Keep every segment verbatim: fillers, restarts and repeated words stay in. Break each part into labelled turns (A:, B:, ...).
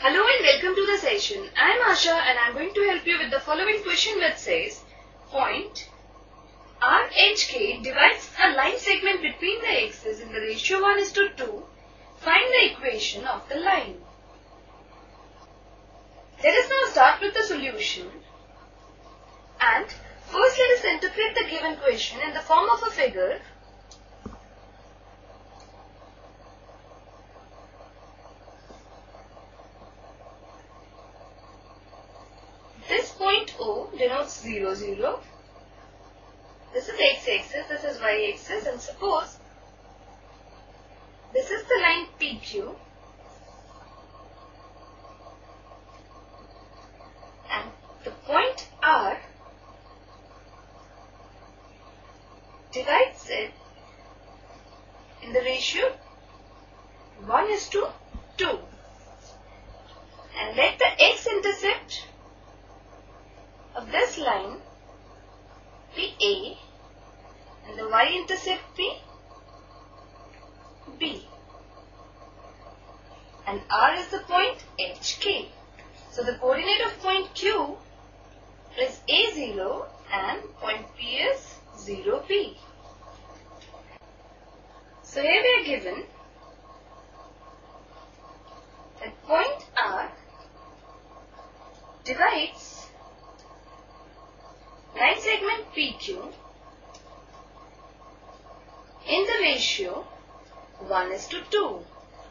A: Hello and welcome to the session. I am Asha and I am going to help you with the following question which says, point R H K divides a line segment between the axes in the ratio one is to two. Find the equation of the line. Let us now start with the solution. And first let us interpret the given question in the form of a figure. This point O denotes zero, zero. This is x-axis, this is y-axis, and suppose this is the line P Q and the point R divides it in the ratio one is to two, and let the x-intercept of this line be A and the y-intercept be B, and R is the point H K. So the coordinate of point Q is A zero and point P is zero, B. So here we are given that point R divides line segment P Q in the ratio one is to two.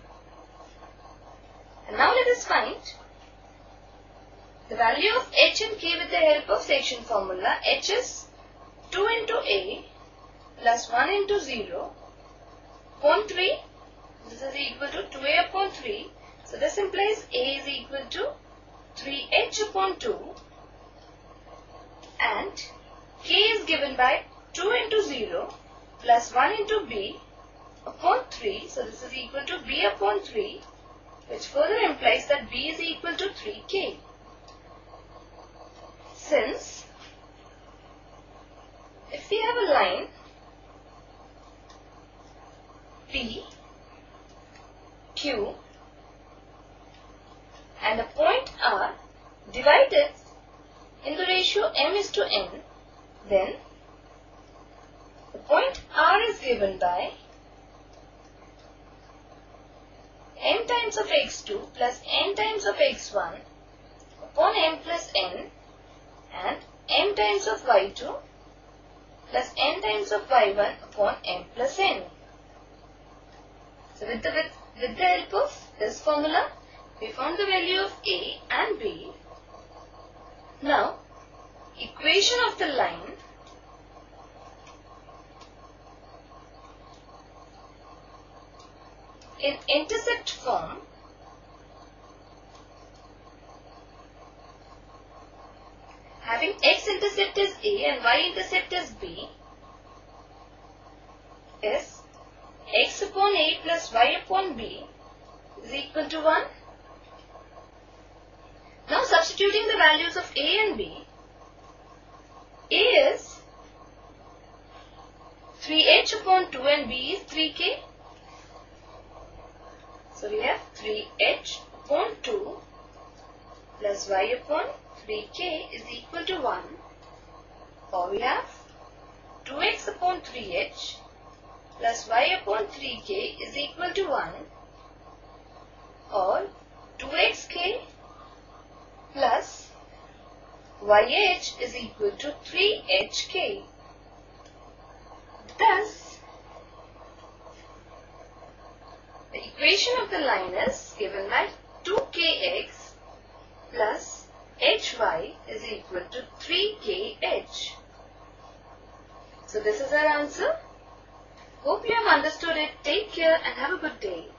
A: And now let us find the value of H and K with the help of section formula. H is two into A plus one into zero upon three. This is equal to two A upon three. So this implies A is equal to three H upon two. And K is given by two into zero plus one into B upon three. So this is equal to B upon three, which further implies that B is equal to three K. Since if we have a line P, Q and a point R divided in the ratio m is to n, then the point R is given by m times of x two plus n times of x one upon m plus n and m times of y two plus n times of y one upon m plus n. So with the, with, with the help of this formula, we found the value of A and B. Now, equation of the line in intercept form having x-intercept as A and y-intercept as B is x upon A plus y upon B is equal to one. Now substituting the values of A and B, A is three H upon two and B is three K. So we have three H upon two plus y upon three K is equal to one, or we have two x upon three H plus y upon three K is equal to one, or two x K plus Y H is equal to three H K. Thus, the equation of the line is given by two K X plus H Y is equal to three K H. So this is our answer. Hope you have understood it. Take care and have a good day.